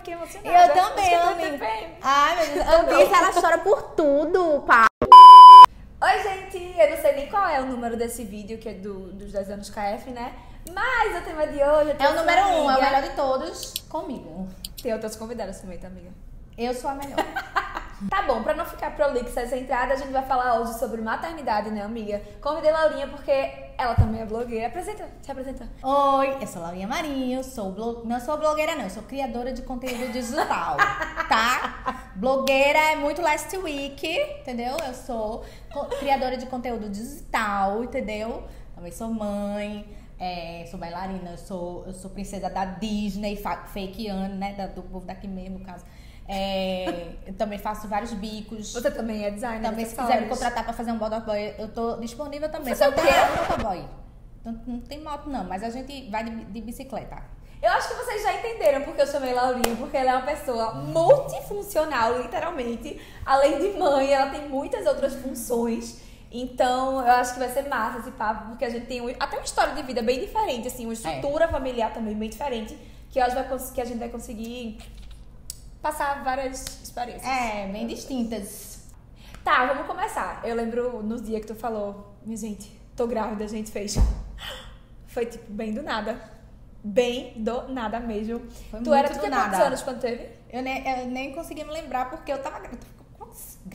aqui emocionada. Eu também, amiga. Ai, meu Deus, a Ambissa, ela chora por tudo, pá. Oi, gente, eu não sei nem qual é o número desse vídeo, que é dos 10 anos KF, né? Mas o tema de hoje é o número 1, é o melhor de todos, comigo. Tem outras convidadas também, tá, amiga? Eu sou a melhor. Tá bom, pra não ficar prolixa essa entrada, a gente vai falar hoje sobre maternidade, né, amiga? Convidei Laurinha porque ela também é blogueira. Se apresenta. Oi, eu sou Laurinha Marinho, não sou blogueira não, eu sou criadora de conteúdo digital, tá? Blogueira é muito last week, entendeu? Eu sou criadora de conteúdo digital, entendeu? Também sou mãe, sou bailarina, eu sou princesa da Disney, fakeando, né, do povo daqui mesmo, no caso. Eu também faço vários bicos. Você também é designer? Também, se quiser me contratar pra fazer um motoboy, eu tô disponível também. Você só tem um motoboy. Não tem moto não, mas a gente vai de bicicleta. Eu acho que vocês já entenderam porque eu chamei Laurinha, porque ela é uma pessoa multifuncional, literalmente. Além de mãe, ela tem muitas outras funções. Então, eu acho que vai ser massa esse papo, porque a gente tem até uma história de vida bem diferente, assim, uma estrutura familiar também bem diferente, que eu acho que a gente vai conseguir passar várias experiências. Bem distintas. Tá, vamos começar. Eu lembro no dia que tu falou, minha gente, tô grávida, a gente fez. Foi tipo, bem do nada. Bem do nada mesmo. Foi tu muito era do tinha nada. quantos anos quando teve? Eu nem consegui me lembrar porque eu tava grávida. O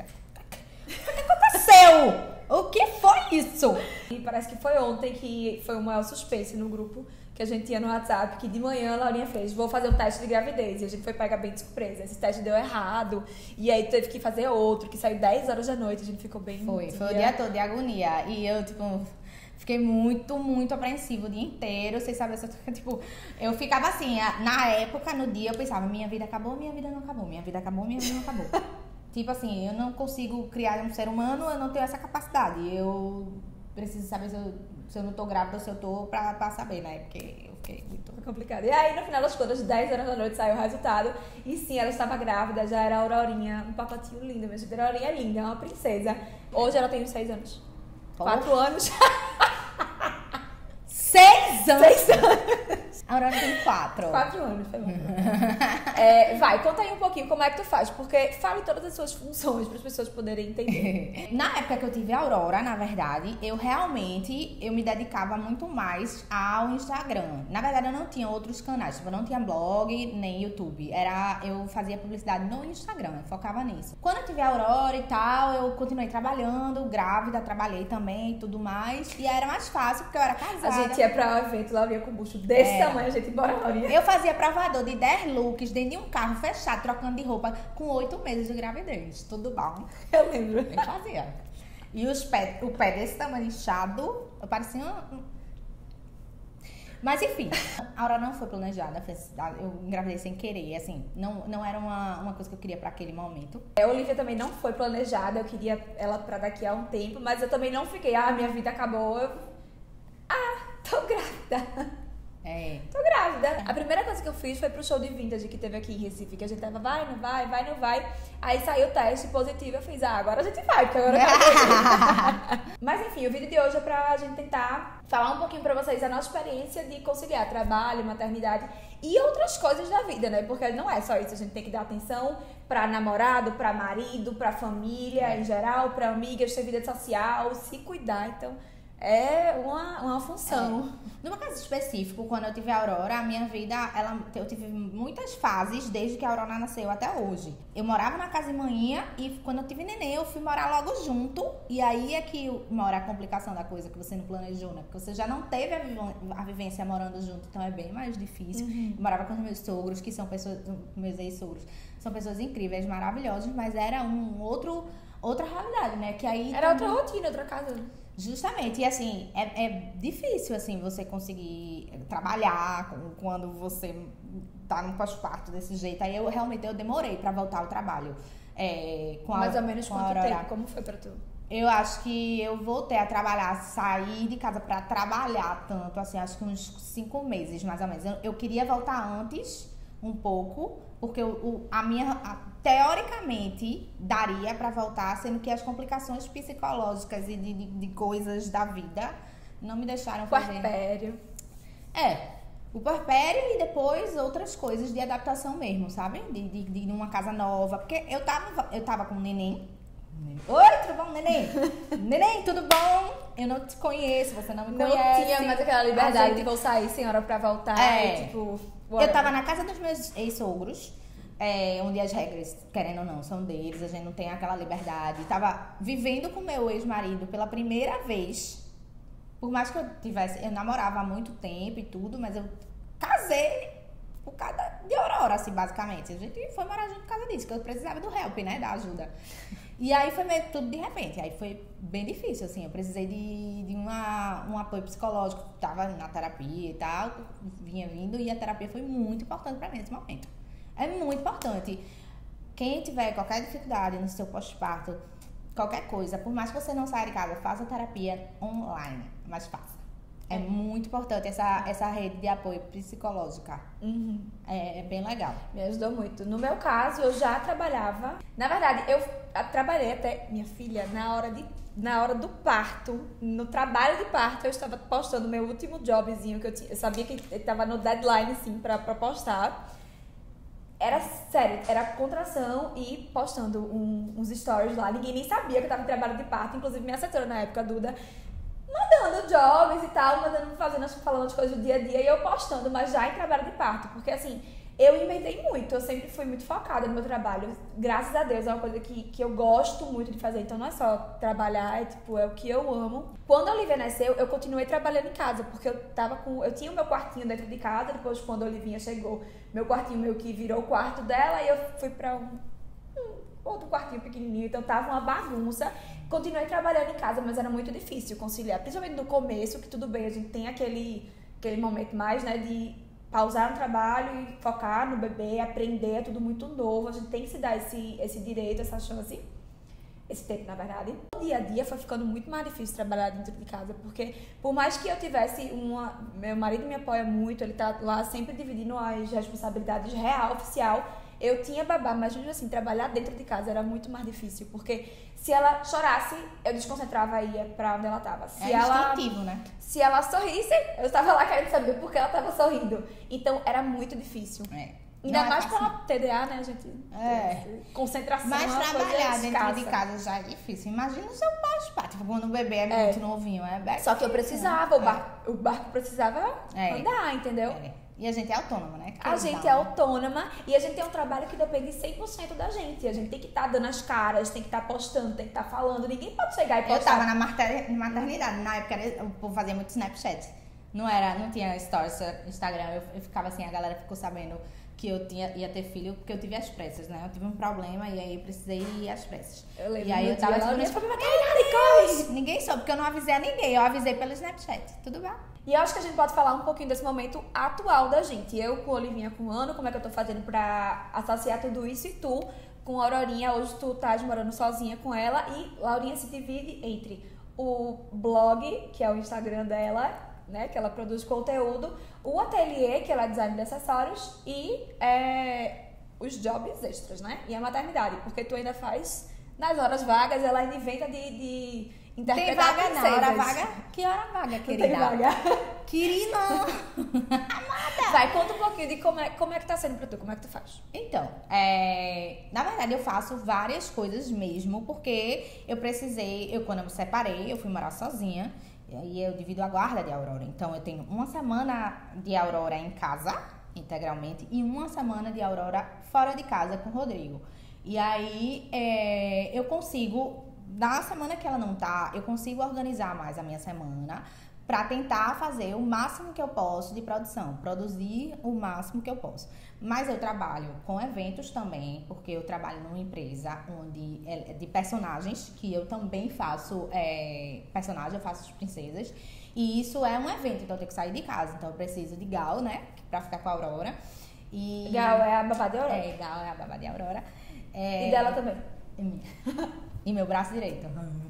que aconteceu? O que foi isso? E parece que foi ontem que foi o maior suspense no grupo que a gente tinha no WhatsApp, que de manhã a Laurinha fez, vou fazer um teste de gravidez, e a gente foi pegar bem de surpresa. Esse teste deu errado, e aí teve que fazer outro, que saiu 10 horas da noite, a gente ficou bem... Foi o dia todo de agonia, e eu, tipo, fiquei muito, muito apreensiva o dia inteiro, sem saber se eu, tipo, eu ficava assim, na época, no dia, eu pensava, minha vida acabou, minha vida não acabou, minha vida acabou, minha vida não acabou. Tipo assim, eu não consigo criar um ser humano, eu não tenho essa capacidade, eu preciso saber se eu não tô grávida ou se eu tô pra saber, né? Porque eu fiquei muito complicado. E aí, no final das contas, 10 horas da noite saiu o resultado. E sim, ela estava grávida, já era a Aurorinha, um pacotinho lindo, mas a Aurorinha é linda, é uma princesa. Hoje ela tem uns 6 anos. 4 anos. 6 anos? 6 anos. A Aurora tem 4. 4 anos, foi bom. Vai, conta aí um pouquinho como é que tu faz, porque fale todas as suas funções para as pessoas poderem entender. Na época que eu tive a Aurora, na verdade, eu me dedicava muito mais ao Instagram. Na verdade, eu não tinha outros canais, tipo, eu não tinha blog, nem YouTube. Eu fazia publicidade no Instagram, eu focava nisso. Quando eu tive a Aurora e tal, eu continuei trabalhando, grávida, trabalhei também e tudo mais. E aí era mais fácil, porque eu era casada. A gente ia pra um evento, Laurinha com bucho desse tamanho, a gente bora, Laurinha. Eu fazia provador de 10 looks dentro de um carro fechado, trocando de roupa, com 8 meses de gravidez. Tudo bom? Eu lembro. Eu fazia. E o pé desse tamanho inchado, eu parecia Mas enfim, a Aurora não foi planejada, eu engravidei sem querer, assim, não era uma coisa que eu queria pra aquele momento. A Olivia também não foi planejada, eu queria ela pra daqui a um tempo, mas eu também não fiquei, minha vida acabou, tô grávida. Tô grávida. A primeira coisa que eu fiz foi pro show de vintage que teve aqui em Recife, que a gente tava, vai, não vai, vai, não vai. Aí saiu o teste positivo, eu fiz, agora a gente vai, porque agora eu quero. Mas enfim, o vídeo de hoje é pra gente tentar falar um pouquinho pra vocês a nossa experiência de conciliar trabalho, maternidade e outras coisas da vida, né? Porque não é só isso, a gente tem que dar atenção pra namorado, pra marido, pra família em geral, pra amigas, ter vida social, se cuidar, então... É uma função. No meu caso específico, quando eu tive a Aurora, a minha vida, eu tive muitas fases desde que a Aurora nasceu até hoje. Eu morava na casa de manhã e quando eu tive neném, eu fui morar logo junto. E aí é que mora a complicação da coisa que você não planejou, né? Porque você já não teve a vivência morando junto, então é bem mais difícil. Uhum. Eu morava com os meus sogros, que são pessoas, meus ex-sogros, são pessoas incríveis, maravilhosas, mas era outra realidade, né? Que aí era outra rotina, outra casa. Justamente, e assim, é difícil, assim, você conseguir trabalhar quando você tá no pós-parto desse jeito. Aí eu demorei pra voltar ao trabalho. Mais ou menos quanto tempo? Como foi pra tu? Eu acho que eu voltei a trabalhar, sair de casa pra trabalhar tanto, assim, acho que uns 5 meses, mais ou menos. Eu queria voltar antes, um pouco, porque teoricamente daria pra voltar, sendo que as complicações psicológicas e de coisas da vida não me deixaram fazer. Puerpério. o puerpério e depois outras coisas de adaptação mesmo, sabe? De uma casa nova. Porque eu tava com um neném. Oi, tudo bom, neném? Neném, tudo bom? Eu não te conheço, você não me conhece. Não tinha mais aquela liberdade de vou sair sem hora pra voltar. Tipo, eu tava na casa dos meus ex-sogros, onde as regras, querendo ou não, são deles. A gente não tem aquela liberdade. Tava vivendo com meu ex-marido pela primeira vez. Por mais que eu namorava há muito tempo e tudo, mas eu casei por causa de Aurora, assim, basicamente. A gente foi morar junto por causa disso, que eu precisava do help, né, da ajuda. E aí foi meio tudo de repente, aí foi bem difícil, assim, eu precisei de um apoio psicológico, tava na terapia e tal, vinha vindo, e a terapia foi muito importante pra mim nesse momento. É muito importante. Quem tiver qualquer dificuldade no seu pós-parto, qualquer coisa, por mais que você não saia de casa, faça terapia online, mas faça. É muito importante essa rede de apoio psicológica. Uhum. É bem legal. Me ajudou muito. No meu caso, eu já trabalhava. Na verdade, eu trabalhei até, minha filha, na hora do parto, no trabalho de parto, eu estava postando meu último jobzinho que eu tinha. Eu sabia que estava no deadline, assim, pra postar. Era sério, era contração e postando uns stories lá. Ninguém nem sabia que eu estava em trabalho de parto. Inclusive, minha assessora na época, a Duda, mandando jobs e tal, falando as coisas do dia a dia e eu postando, mas já em trabalho de parto, porque assim, eu inventei muito, eu sempre fui muito focada no meu trabalho, graças a Deus, é uma coisa que eu gosto muito de fazer, então não é só trabalhar, é o que eu amo. Quando a Olivia nasceu, eu continuei trabalhando em casa, porque eu tinha o meu quartinho dentro de casa, depois quando a Olivinha chegou, meu quartinho meio que virou o quarto dela e eu fui pra um outro quartinho pequenininho, então tava uma bagunça. Continuei trabalhando em casa, mas era muito difícil conciliar, principalmente no começo, que tudo bem, a gente tem aquele momento mais, né, de pausar no trabalho e focar no bebê, aprender, é tudo muito novo, a gente tem que se dar esse direito, essa chance, esse tempo, na verdade. O dia a dia foi ficando muito mais difícil trabalhar dentro de casa, porque por mais que eu tivesse meu marido me apoia muito, ele tá lá sempre dividindo as responsabilidades real, oficial. Eu tinha babá, mas mesmo assim, trabalhar dentro de casa era muito mais difícil, porque se ela chorasse, eu desconcentrava e ia pra onde ela tava. Instintivo, né? Se ela sorrisse, eu estava lá querendo saber por que ela tava sorrindo. Então, era muito difícil. Ainda mais pra uma TDA, né, gente? Concentração. Mas trabalhar dentro de casa já é difícil. Imagina o seu pós-parto, quando o bebê é muito novinho. Só que eu precisava, o barco precisava andar, entendeu? E a gente é autônoma, né? A gente é autônoma e a gente tem um trabalho que depende 100% da gente. A gente tem que estar dando as caras, tem que estar postando, tem que estar falando. Ninguém pode chegar e postar. Eu tava na maternidade, na época o povo fazia muito Snapchat. Não tinha stories, Instagram. Eu ficava assim, a galera ficou sabendo que eu ia ter filho porque eu tive as pressas, né? Eu tive um problema e aí eu precisei ir às pressas. Eu lembro. E aí eu tava corre! Ninguém soube, porque eu não avisei a ninguém. Eu avisei pelo Snapchat. Tudo bem? E eu acho que a gente pode falar um pouquinho desse momento atual da gente. Eu com a Olivinha com um ano, como é que eu tô fazendo pra associar tudo isso, e tu com a Aurorinha, hoje tu estás morando sozinha com ela, e Laurinha se divide entre o blog, que é o Instagram dela, né, que ela produz conteúdo, o ateliê, que ela é design de acessórios, e os jobs extras, né, e a maternidade, porque tu ainda faz nas horas vagas, ela ainda inventa de interpretar princesas. Tem vaga não, hora vaga? Que hora vaga, querida? Tem vaga. Querida! Amada! Vai, conta um pouquinho de como é que tá sendo pra tu, como é que tu faz? Então, na verdade eu faço várias coisas mesmo, porque quando eu me separei, eu fui morar sozinha, e eu divido a guarda de Aurora. Então eu tenho uma semana de Aurora em casa, integralmente, e uma semana de Aurora fora de casa com o Rodrigo. E aí eu consigo, na semana que ela não tá, eu consigo organizar mais a minha semana para tentar fazer o máximo que eu posso de produção, produzir o máximo que eu posso. Mas eu trabalho com eventos também, porque eu trabalho numa empresa onde de personagens, que eu também faço personagem, eu faço as princesas, e isso é um evento, então eu tenho que sair de casa, então eu preciso de Gal, né, pra ficar com a Aurora. Gal é a babá de Aurora? Gal é a babá de Aurora. E dela também. E meu braço direito.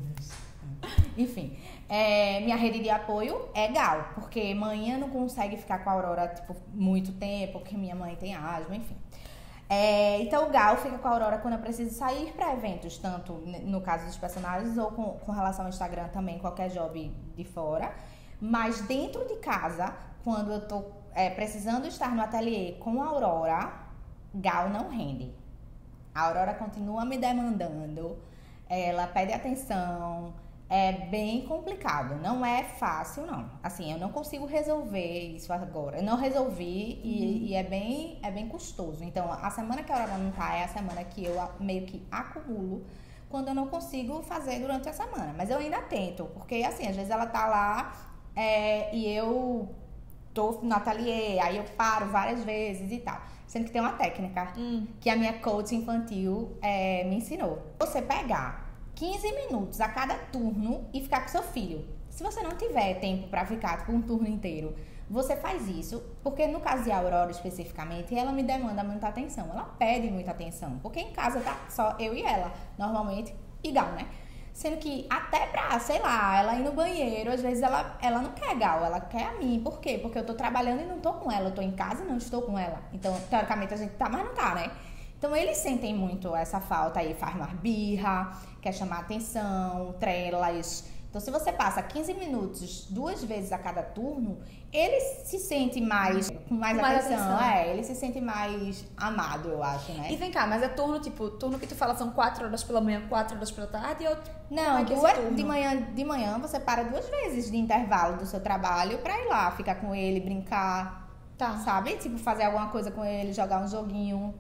Enfim, minha rede de apoio é Gal, porque mãe não consegue ficar com a Aurora tipo, muito tempo, porque minha mãe tem asma, enfim. Então o Gal fica com a Aurora quando eu preciso sair para eventos, tanto no caso dos personagens ou com relação ao Instagram também, qualquer job de fora. Mas dentro de casa, quando eu tô precisando estar no ateliê com a Aurora, Gal não rende. A Aurora continua me demandando, ela pede atenção, é bem complicado, não é fácil não. Assim, eu não consigo resolver isso agora, eu não resolvi e é bem custoso. Então, a semana que a Aurora não tá é a semana que eu meio que acumulo quando eu não consigo fazer durante a semana. Mas eu ainda tento, porque assim, às vezes ela tá lá e eu tô no ateliê, aí eu paro várias vezes e tal. Sendo que tem uma técnica que a minha coach infantil me ensinou. Você pegar 15 minutos a cada turno e ficar com seu filho. Se você não tiver tempo pra ficar por um turno inteiro, você faz isso, porque no caso de Aurora especificamente, ela me demanda muita atenção. Ela pede muita atenção, porque em casa tá só eu e ela, normalmente, e Gal, né? Sendo que até pra, sei lá, ela ir no banheiro, às vezes ela não quer Gal, ela quer a mim. Por quê? Porque eu tô trabalhando e não tô com ela. Eu tô em casa e não estou com ela. Então, teoricamente, a gente tá, mas não tá, né? Então, eles sentem muito essa falta aí, faz mais birra, quer chamar atenção, trelas. Então, se você passa 15 minutos 2 vezes a cada turno, ele se sente com mais atenção. Ele se sente mais amado, eu acho, né? E vem cá, mas é turno que tu fala são 4 horas pela manhã, 4 horas pela tarde? Ou não, de manhã você para 2 vezes de intervalo do seu trabalho pra ir lá, ficar com ele, brincar, sabe? Tipo, fazer alguma coisa com ele, jogar um joguinho.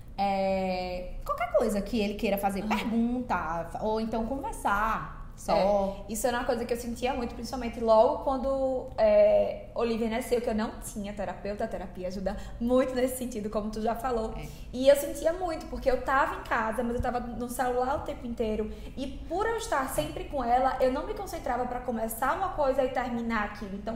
Qualquer coisa que ele queira fazer, pergunta, ou então conversar. Isso era uma coisa que eu sentia muito, principalmente logo quando Olivia nasceu, que eu não tinha terapeuta. A terapia ajuda muito nesse sentido, como tu já falou. E eu sentia muito, porque eu tava em casa, mas eu tava no celular o tempo inteiro. E por eu estar sempre com ela, eu não me concentrava pra começar uma coisa e terminar aquilo. Então,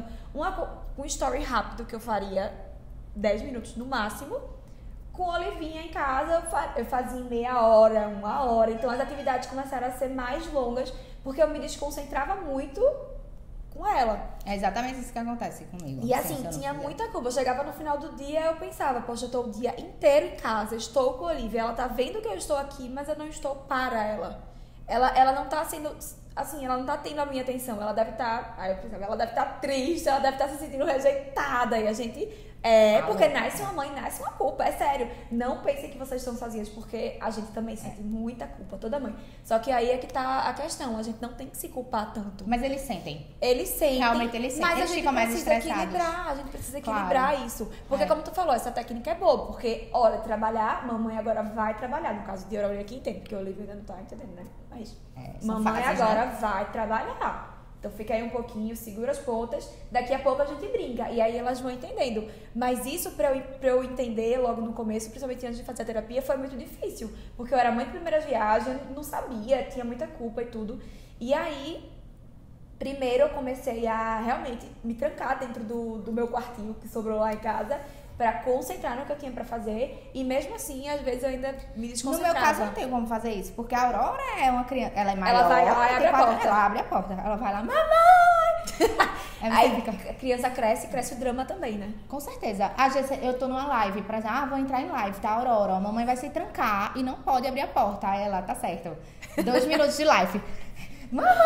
um story rápido que eu faria 10 minutos no máximo, com a Olivinha em casa, eu fazia em meia hora, 1 hora. Então, as atividades começaram a ser mais longas, porque eu me desconcentrava muito com ela. É exatamente isso que acontece comigo. E assim, tinha muita culpa. Eu chegava no final do dia, eu pensava, poxa, eu tô o dia inteiro em casa, estou com a Olivia, ela tá vendo que eu estou aqui, mas eu não estou para ela. Ela não tá sendo, assim, ela não tá tendo a minha atenção. Ela deve estar, aí eu pensava, ela deve estar triste, ela deve estar se sentindo rejeitada. E a gente... porque nasce uma mãe, nasce uma culpa, é sério. Não pensem que vocês estão sozinhas, porque a gente também sente muita culpa, toda mãe. Só que aí é que tá a questão, a gente não tem que se culpar tanto. Mas eles sentem. Eles sentem. Realmente eles sentem, mas eles ficam mais estressados. A gente precisa equilibrar isso. Porque como tu falou, essa técnica é boa, porque hora de trabalhar, mamãe agora vai trabalhar. No caso de Aurora aqui entende, porque o Olivia ainda não tá entendendo, né? Mas mamãe fases, agora vai trabalhar. Então fica aí um pouquinho, segura as pontas, daqui a pouco a gente brinca. E aí elas vão entendendo. Mas isso pra eu entender logo no começo, principalmente antes de fazer a terapia, foi muito difícil. Porque eu era mãe de primeira viagem, não sabia, tinha muita culpa e tudo. E aí, primeiro eu comecei a realmente me trancar dentro do meu quartinho que sobrou lá em casa, pra concentrar no que eu tinha pra fazer. E mesmo assim, às vezes eu ainda me desconcentrava. No meu caso, eu não tenho como fazer isso. Porque a Aurora é uma criança, ela é maior. Ela abre a porta. Ela abre a porta. Ela vai lá, mamãe! Aí a criança cresce o drama também, né? Com certeza. Às vezes eu tô numa live, pra dizer, vou entrar em live, tá, Aurora? A mamãe vai se trancar e não pode abrir a porta. Aí ela, tá certo. 2 minutos de live. Mamãe!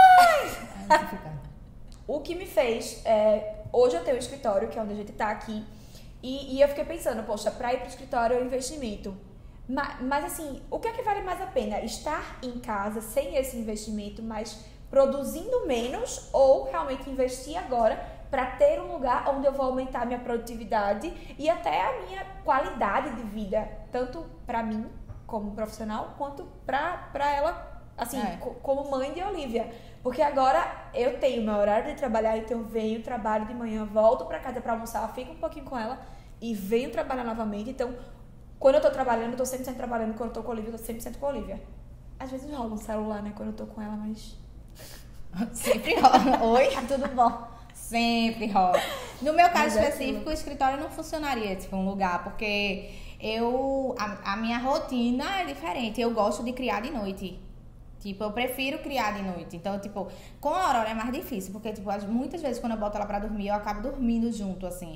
O que me fez... hoje eu tenho um escritório, que é onde a gente tá aqui. E eu fiquei pensando, poxa, pra ir pro escritório é um investimento. Mas assim, o que é que vale mais a pena? Estar em casa sem esse investimento, mas produzindo menos, ou realmente investir agora para ter um lugar onde eu vou aumentar a minha produtividade e até a minha qualidade de vida, tanto para mim como profissional, quanto para ela, assim, como mãe de Olivia. Porque agora eu tenho meu horário de trabalhar, então eu venho, trabalho de manhã, volto para casa para almoçar, fico um pouquinho com ela e venho trabalhar novamente. Então, quando eu tô trabalhando, eu tô 100% trabalhando. Quando eu tô com a Olivia, eu tô 100% com a Olivia. Às vezes rola um celular, né, quando eu tô com ela, mas... Sempre rola. Oi, tudo bom? Sempre rola. No meu caso específico, o escritório não funcionaria, tipo, um lugar, porque a minha rotina é diferente. Eu gosto de criar de noite. Tipo, eu prefiro criar de noite. Então, tipo, com a Aurora é mais difícil, porque, tipo, muitas vezes quando eu boto ela pra dormir, eu acabo dormindo junto, assim.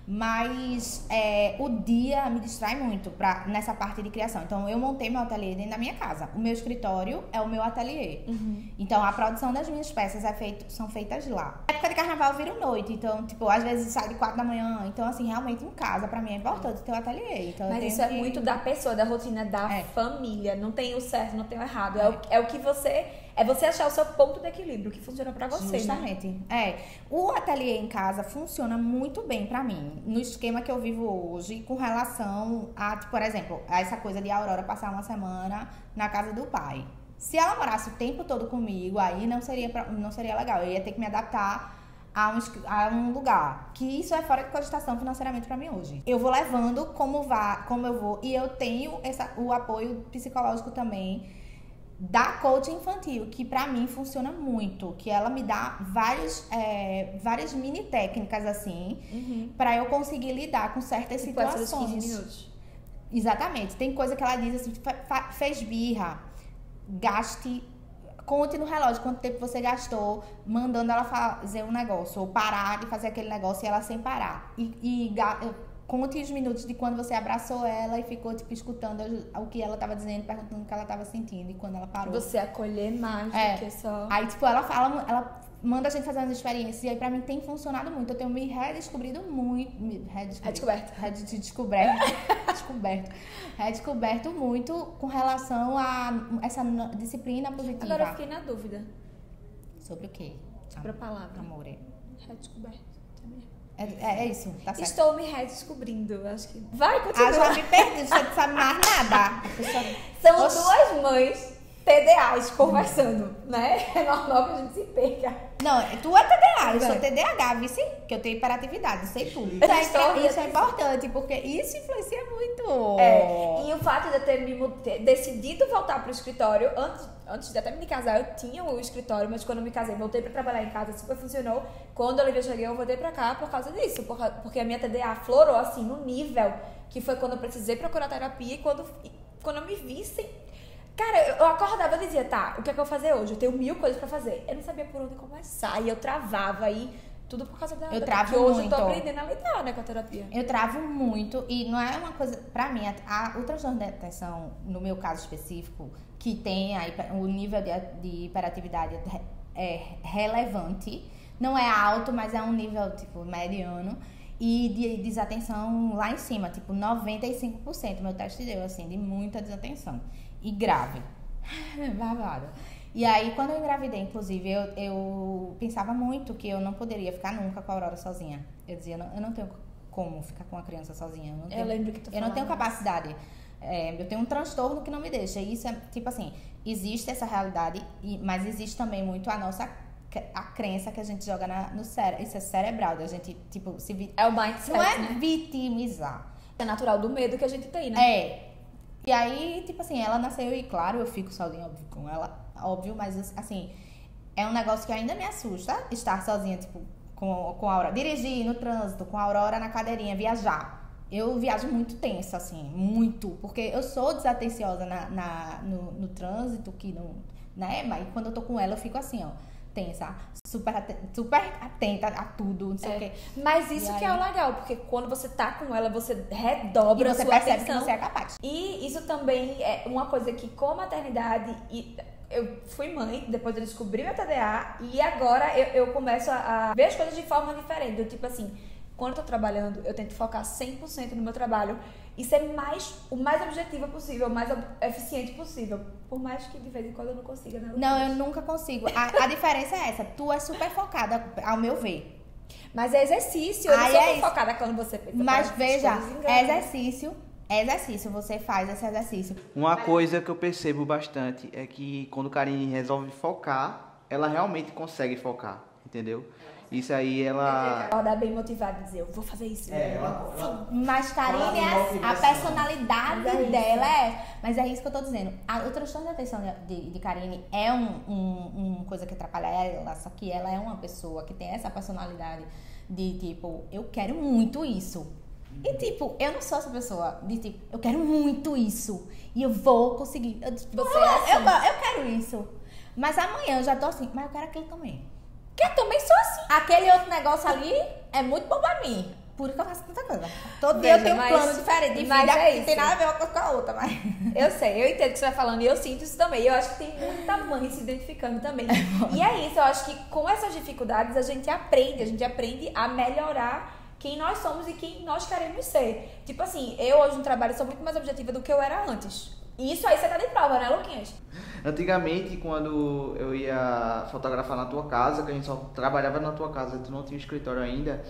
Mas o dia me distrai muito nessa parte de criação. Então, eu montei meu ateliê dentro da minha casa. O meu escritório é o meu ateliê. Então, a produção das minhas peças são feitas lá. Na época de carnaval, eu viro noite. Então, tipo, às vezes sai de 4 da manhã. Então, assim, realmente em casa, pra mim é importante ter o ateliê. Então, mas isso é muito da pessoa, da rotina da família. Não tem o certo, não tem o errado. É o que você... É você achar o seu ponto de equilíbrio, que funciona pra você, justamente, né? O ateliê em casa funciona muito bem pra mim, no esquema que eu vivo hoje, com relação a, tipo, por exemplo, a essa coisa de a Aurora passar uma semana na casa do pai. Se ela morasse o tempo todo comigo, aí não seria legal. Eu ia ter que me adaptar a um lugar. Que isso é fora de cogitação financeiramente pra mim hoje. Eu vou levando como eu vou. E eu tenho o apoio psicológico também da coach infantil, que pra mim funciona muito, que ela me dá várias mini técnicas assim, pra eu conseguir lidar com certas situações. 15 minutos. Exatamente. Tem coisa que ela diz assim, fez birra, conte no relógio quanto tempo você gastou mandando ela fazer um negócio, ou parar de fazer aquele negócio e ela sem parar. Conte os minutos de quando você abraçou ela e ficou, tipo, escutando o que ela tava dizendo, perguntando o que ela tava sentindo e quando ela parou. Você acolher mais do que só... Aí, tipo, ela manda a gente fazer umas experiências e aí pra mim tem funcionado muito. Eu tenho me redescobrido muito... Redescoberto muito com relação a essa disciplina positiva. Agora eu fiquei na dúvida. Sobre o quê? Sobre a palavra. Amore. Redescoberto. É isso, tá certo. Estou me redescobrindo, acho que... Vai, continua. Já me perdi, você não sabe mais nada. São duas mães TDAs conversando, né? É normal que a gente se perca. Não, tu é TDA, eu sou TDAH, vice, que eu tenho hiperatividade, sei tudo. Isso é importante, porque isso influencia muito. E o fato de eu ter decidido voltar pro escritório, antes de até me casar, eu tinha o escritório, mas quando eu me casei, voltei pra trabalhar em casa, super funcionou. Quando a Olivia cheguei, eu voltei pra cá por causa disso, porque a minha TDA florou assim, no nível que foi quando eu precisei procurar terapia e quando eu me vi sem... Cara, eu acordava e dizia, tá, o que é que eu vou fazer hoje? Eu tenho 1000 coisas pra fazer. Eu não sabia por onde começar. E eu travava aí, tudo por causa da Eu travo porque hoje muito. eu tô aprendendo a lidar, né, com a terapia. Eu travo muito e não é uma coisa... Pra mim, o transtorno de atenção, no meu caso específico, que tem o nível de hiperatividade é relevante. Não é alto, mas é um nível, tipo, mediano. E de desatenção lá em cima, tipo, 95%. Meu teste deu, assim, de muita desatenção. E grave. Babado. E aí, quando eu engravidei, inclusive, eu pensava muito que eu não poderia ficar nunca com a Aurora sozinha. Eu dizia, eu não tenho como ficar com a criança sozinha. Eu lembro que tu falava. Eu não tenho capacidade. Eu tenho um transtorno que não me deixa. E isso é, tipo assim, existe essa realidade, mas existe também muito a crença que a gente joga no cérebro. Isso é cerebral, da gente, tipo, é o mindset, não é né? Vitimizar. É natural do medo que a gente tem, né? E aí, tipo assim, ela nasceu e, claro, eu fico sozinha, óbvio, com ela, óbvio, mas, assim, é um negócio que ainda me assusta, estar sozinha, tipo, com a Aurora. Dirigir no trânsito, com a Aurora na cadeirinha, viajar. Eu viajo muito tensa, assim, muito, porque eu sou desatenciosa no trânsito, que não, né, mas quando eu tô com ela, eu fico assim, ó, tensa, super atenta a tudo, não sei o quê. Mas isso que é o legal, porque quando você tá com ela, você redobra a sua atenção. E você percebe que você é capaz. E isso também é uma coisa que, com a maternidade, eu fui mãe, depois eu descobri meu TDA, e agora eu começo a ver as coisas de forma diferente. Tipo assim, quando eu tô trabalhando, eu tento focar 100% no meu trabalho e ser o mais objetiva possível, o mais eficiente possível. Por mais que de vez em quando eu não consiga, né? Não, eu nunca consigo. A diferença é essa. Tu é super focada, ao meu ver. Mas é exercício. Eu não sou tão focada quando você pensa. Mas veja, exercício. Você faz esse exercício. Uma coisa que eu percebo bastante é que quando Karine resolve focar, ela realmente consegue focar, entendeu? Isso aí ela dá bem motivada, dizer, eu vou fazer isso. Mas Karine, a personalidade dela mas é isso que eu tô dizendo. O transtorno de atenção de Karine é uma coisa que atrapalha ela, só que ela é uma pessoa que tem essa personalidade de tipo, eu quero muito isso. E tipo, eu não sou essa pessoa de tipo, eu quero muito isso e eu vou conseguir. Eu quero isso. Mas amanhã eu já tô assim, mas eu quero aquilo também. Que eu também sou assim. Aquele outro negócio ali é muito bom pra mim. por que eu faço tanta coisa. Todo dia eu tenho um plano diferente de vida que tem nada a ver uma coisa com a outra, mas... Eu sei, eu entendo o que você vai falando e eu sinto isso também. Eu acho que tem muita mãe se identificando também. E é isso, eu acho que com essas dificuldades a gente aprende a melhorar quem nós somos e quem nós queremos ser. Tipo assim, eu hoje no trabalho sou muito mais objetiva do que eu era antes. E isso aí você tá de prova, né, Luquinhas? Antigamente, quando eu ia fotografar na tua casa, que a gente só trabalhava na tua casa, tu não tinha escritório ainda,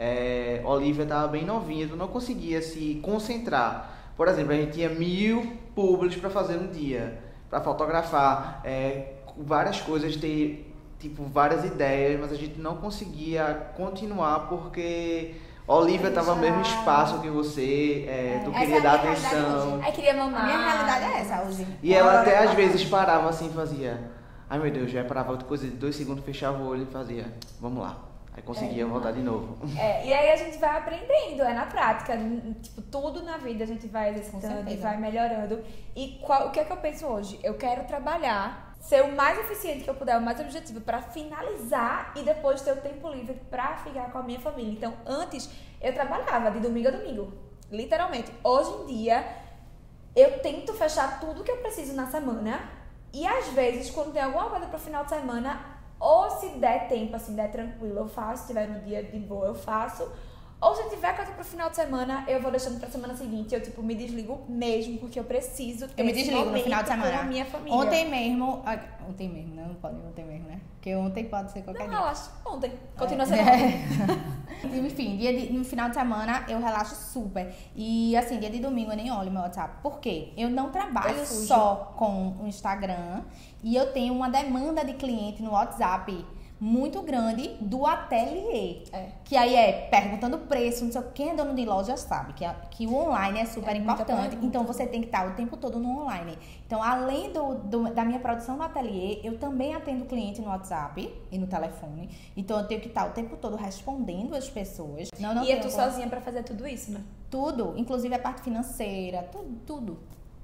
Olivia tava bem novinha, tu não conseguia se concentrar. Por exemplo, a gente tinha 1000 publis para fazer no dia, para fotografar, várias coisas, ter tipo várias ideias, mas a gente não conseguia continuar porque Olivia estava no mesmo espaço que você, tu queria dar atenção. Aí queria mamar. A minha realidade é essa hoje. E ela até às vezes parava assim e fazia, ai meu Deus, já parava outra coisa de 2 segundos, fechava o olho e fazia, vamos lá. Aí conseguia voltar de novo. E aí a gente vai aprendendo, na prática. Tipo, tudo na vida a gente vai exercitando e vai melhorando. E o que é que eu penso hoje? Eu quero trabalhar, ser o mais eficiente que eu puder, o mais objetivo para finalizar e depois ter o tempo livre para ficar com a minha família. Então, antes eu trabalhava de domingo a domingo, literalmente. Hoje em dia, eu tento fechar tudo que eu preciso na semana e às vezes, quando tem alguma coisa para o final de semana, ou se der tempo, assim, der tranquilo, eu faço. Se tiver um dia de boa, eu faço. Ou se tiver coisa pro final de semana, eu vou deixando pra semana seguinte. Eu, tipo, me desligo mesmo, porque eu preciso ter eu me desligo no final de semana. Com a minha família. Ontem mesmo, né? Não pode ontem mesmo, né? Porque ontem pode ser qualquer dia. Não, relaxa. Ontem. Continua sendo ontem. Enfim, no final de semana eu relaxo super. E assim, dia de domingo eu nem olho meu WhatsApp. Por quê? Eu não trabalho só com o Instagram e eu tenho uma demanda de cliente no WhatsApp muito grande do ateliê. Que aí perguntando preço, não sei o que, quem é dono de loja sabe que o online é super importante. Então você tem que estar o tempo todo no online. Então, além da minha produção no ateliê, eu também atendo cliente no WhatsApp e no telefone. Então eu tenho que estar o tempo todo respondendo as pessoas. E é tu sozinha pra fazer tudo isso, né? Tudo, inclusive a parte financeira, tudo.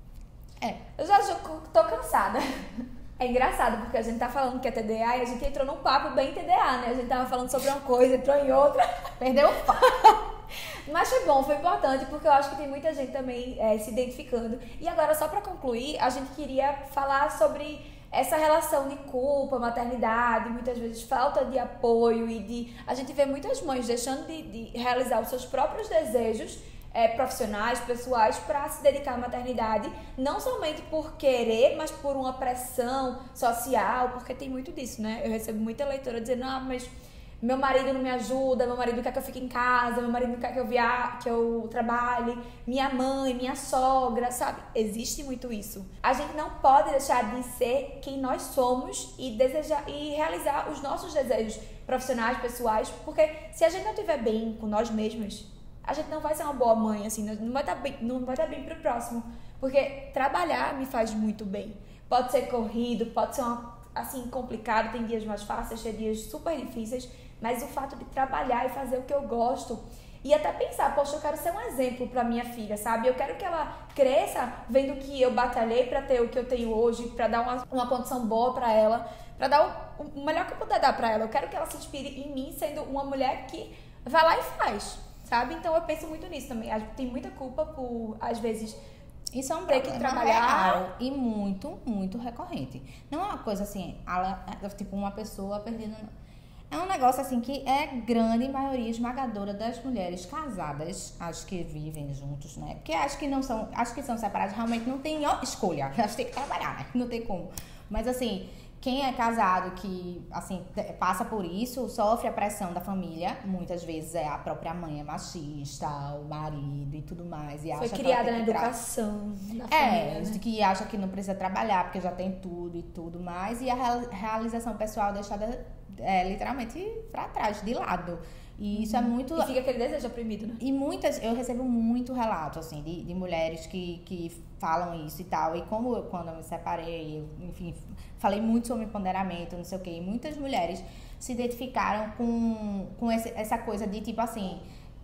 Eu já tô cansada. É engraçado, porque a gente tá falando que é TDA e a gente entrou num papo bem TDA, né? A gente tava falando sobre uma coisa, entrou em outra. Perdeu o foco. Mas foi bom, foi importante, porque eu acho que tem muita gente também se identificando. E agora, só pra concluir, a gente queria falar sobre essa relação de culpa, maternidade, muitas vezes falta de apoio e a gente vê muitas mães deixando de realizar os seus próprios desejos profissionais, pessoais, para se dedicar à maternidade, não somente por querer, mas por uma pressão social, porque tem muito disso, né? Eu recebo muita leitora dizendo, mas meu marido não me ajuda, meu marido quer que eu fique em casa, meu marido não quer que eu trabalhe, minha mãe, minha sogra, sabe? Existe muito isso. A gente não pode deixar de ser quem nós somos e desejar e realizar os nossos desejos profissionais, pessoais, porque se a gente não estiver bem com nós mesmos, a gente não vai ser uma boa mãe, assim, não vai estar bem pro próximo. Porque trabalhar me faz muito bem. Pode ser corrido, pode ser assim, complicado, tem dias mais fáceis, tem dias super difíceis, mas o fato de trabalhar e fazer o que eu gosto e até pensar, poxa, eu quero ser um exemplo pra minha filha, sabe? Eu quero que ela cresça vendo que eu batalhei pra ter o que eu tenho hoje, pra dar uma condição boa pra ela, pra dar o melhor que eu puder dar pra ela. Eu quero que ela se inspire em mim sendo uma mulher que vai lá e faz. Sabe? Então eu penso muito nisso também. Tem muita culpa por, às vezes, isso é um ter que trabalhar real e muito, muito recorrente. Não é uma coisa assim, tipo uma pessoa perdendo. É um negócio assim que é grande maioria esmagadora das mulheres casadas, as que vivem juntos, né? Porque acho que são separadas, realmente não tem escolha. Elas têm que trabalhar, né? Não tem como. Mas assim, quem é casado que, assim, passa por isso, sofre a pressão da família. Muitas vezes a própria mãe é machista, o marido e tudo mais. E foi criada na educação da família, né? Que acha que não precisa trabalhar porque já tem tudo e tudo mais. E a realização pessoal deixada literalmente pra trás, de lado. E isso é muito... E fica aquele desejo oprimido, né? E eu recebo muito relato, assim, de mulheres que falam isso e tal. E como quando eu me separei, enfim, falei muito sobre empoderamento, não sei o quê. E muitas mulheres se identificaram com essa coisa de, tipo assim...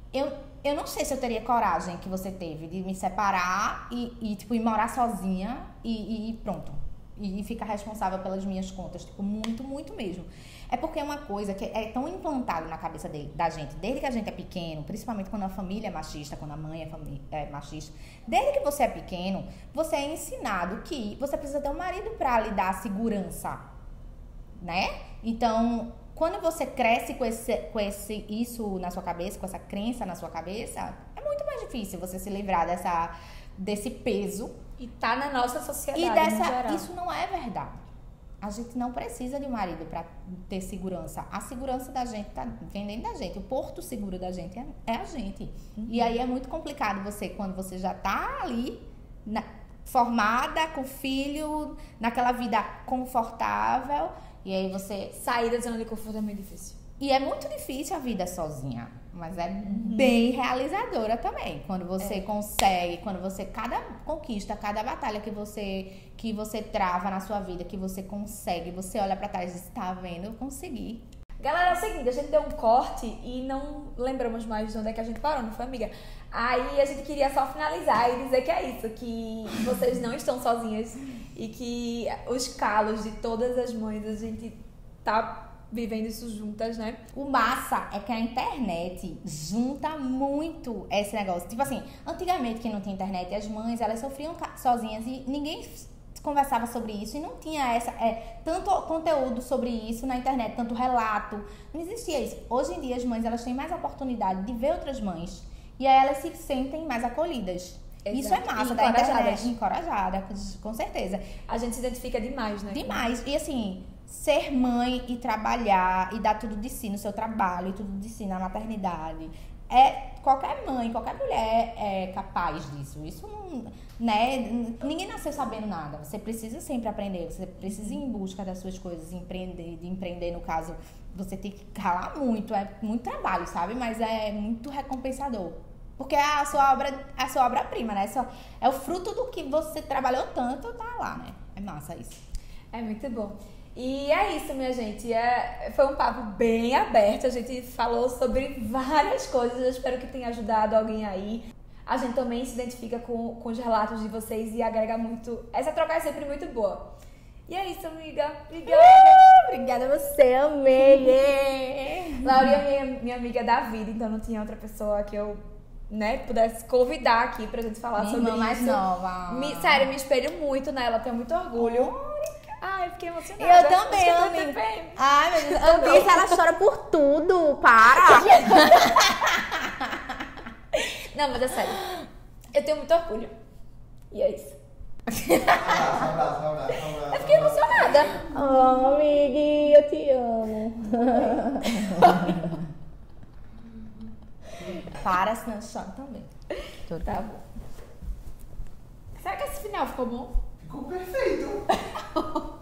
Eu não sei se eu teria coragem que você teve de me separar e tipo, ir morar sozinha e pronto. e ficar responsável pelas minhas contas, tipo, muito, muito mesmo. É porque é uma coisa que é tão implantado na cabeça da gente, desde que a gente é pequeno, principalmente quando a família é machista, quando a mãe é machista. Desde que você é pequeno, você é ensinado que você precisa ter um marido pra lhe dar segurança, né? Então, quando você cresce com isso na sua cabeça, com essa crença na sua cabeça, é muito mais difícil você se livrar desse peso. E tá na nossa sociedade, no geral. Isso não é verdade. A gente não precisa de um marido para ter segurança. A segurança da gente tá dentro da gente. O porto seguro da gente é a gente. Uhum. E aí é muito complicado quando você já tá ali, formada, com filho, naquela vida confortável. E aí você... Sair da zona de conforto é muito difícil. E é muito difícil a vida sozinha. Mas é bem realizadora também. Quando você consegue, quando você... Cada conquista, cada batalha que você trava na sua vida, que você consegue, você olha pra trás e diz, tá vendo? Eu consegui. Galera, é o seguinte, a gente deu um corte e não lembramos mais de onde é que a gente parou, não foi, amiga? Aí a gente queria só finalizar e dizer que é isso, que vocês não estão sozinhas e que os calos de todas as mães, a gente tá vivendo isso juntas, né? O massa é que a internet junta muito esse negócio. Tipo assim, antigamente que não tinha internet, as mães, elas sofriam sozinhas e ninguém conversava sobre isso e não tinha tanto conteúdo sobre isso na internet, tanto relato, não existia isso. Hoje em dia as mães, elas têm mais oportunidade de ver outras mães e aí elas se sentem mais acolhidas. Exato. Isso é massa da internet. Encorajada, com certeza. A gente se identifica demais, né? Demais. E assim, ser mãe e trabalhar e dar tudo de si no seu trabalho e tudo de si na maternidade. Qualquer mãe, qualquer mulher é capaz disso. Isso não, né? Ninguém nasceu sabendo nada. Você precisa sempre aprender. Você precisa ir em busca das suas coisas, empreender. De empreender, no caso, você tem que ralar muito. É muito trabalho, sabe? Mas é muito recompensador. Porque é a sua obra-prima, né? É o fruto do que você trabalhou tanto, tá lá, né? É massa isso. É muito bom. E é isso, minha gente. Foi um papo bem aberto. A gente falou sobre várias coisas. Eu espero que tenha ajudado alguém aí. A gente também se identifica com os relatos de vocês e agrega muito. Essa troca é sempre muito boa. E é isso, amiga. Obrigada. Obrigada a você, amei. Laura é minha amiga da vida, então não tinha outra pessoa que eu, né, pudesse convidar aqui pra gente falar sobre isso. Mais nova. Sério, me espelho muito nela. Tenho muito orgulho. Ai, eu fiquei emocionada. Eu também, amiga. Ai, meu Deus. A Bicha, ela chora por tudo. Para! Não, mas é sério. Eu tenho muito orgulho. E é isso. Abraço. Eu fiquei emocionada. Oh, amiguinha, eu te amo. Para, senão eu choro também. Tá bom. Será que esse final ficou bom? Ficou perfeito.